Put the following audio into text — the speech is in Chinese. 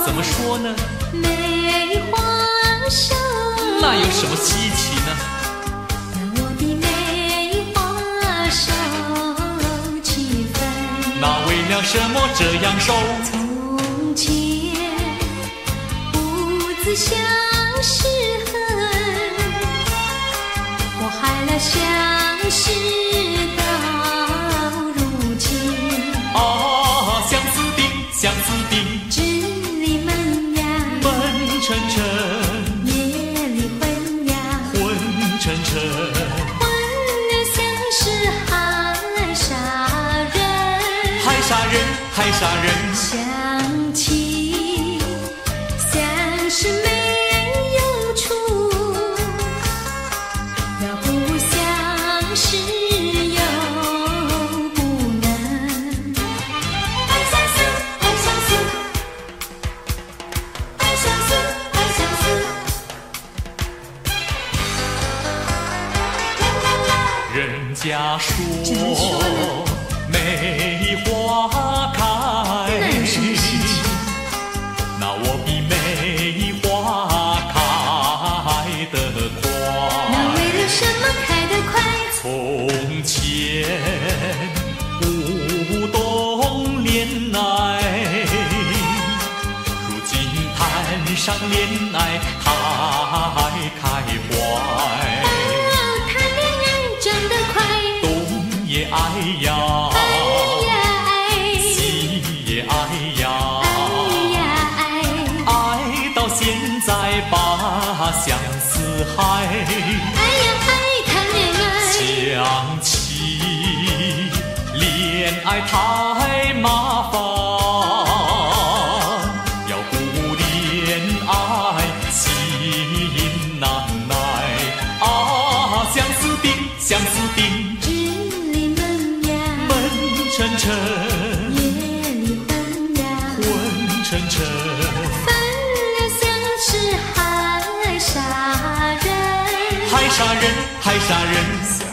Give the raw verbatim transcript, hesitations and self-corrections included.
怎么说呢？ 梅花瘦， 那有什么稀奇呢？ 那我比梅花瘦七分。 那为了什么这样瘦？ 从前不自相识恨，我害了相识到如今。 啊，相思定，相思定， 至理门呀， 闷沉沉， 夜里昏呀， 昏沉沉， 昏了相识害杀人， 害杀人，害杀人。 想起相识没有处，要不相识又不能。爱相思，爱相思，爱相思，爱相思。啦啦啦， 人家怎么说说呢梅花开， 那有什么稀奇？ 那我比梅花开得快。 那为了什么开得快？ 从前不懂恋爱，如今谈上恋爱太开怀。 哦，谈恋爱长得快， 东也爱呀， 哎呀哎， 西也爱呀， 哎呀哎， 爱到现在把相思害。 哎呀哎，谈恋爱， 想起恋爱太麻烦，要顾恋爱心难耐。啊，相思定，相思定， 至理门呀， 闷沉沉， 夜里昏呀， 昏沉沉， 分了相识害杀人， 害杀人，害杀人。